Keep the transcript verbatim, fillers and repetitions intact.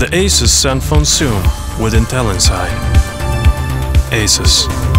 the Asus Zenfone soon with Intel inside. Asus.